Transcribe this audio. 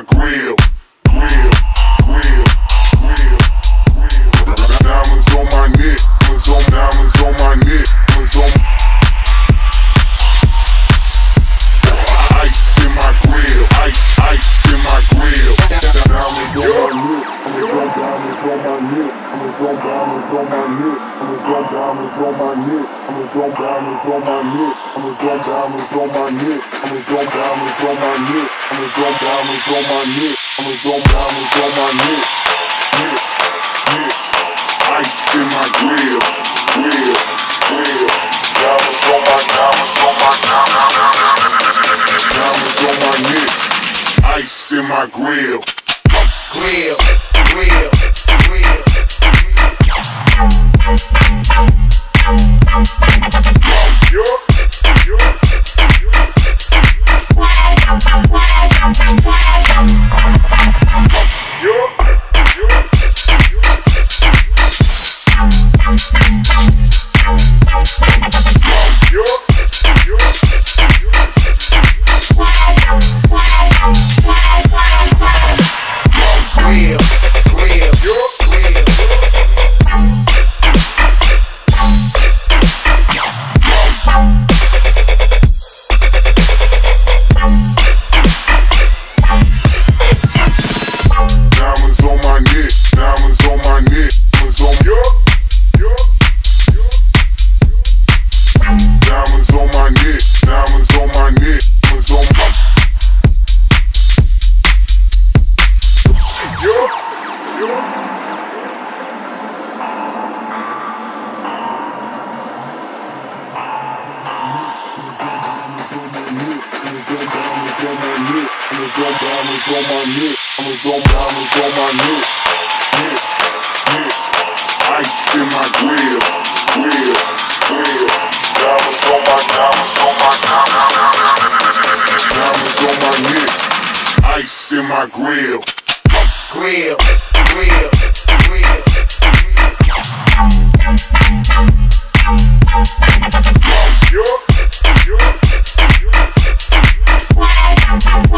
grill. Diamonds on my neck, diamonds on my neck, diamonds on ice in my grill, ice in my grill. Diamonds on my neck, diamonds on my neck, diamonds on my neck, diamonds on my neck, diamonds on my neck, diamonds on my neck, diamonds on my neck, diamonds on my neck, diamonds on my neck, ice in my grill, diamonds on my neck, ice in my grill, ice in my grill. Grill.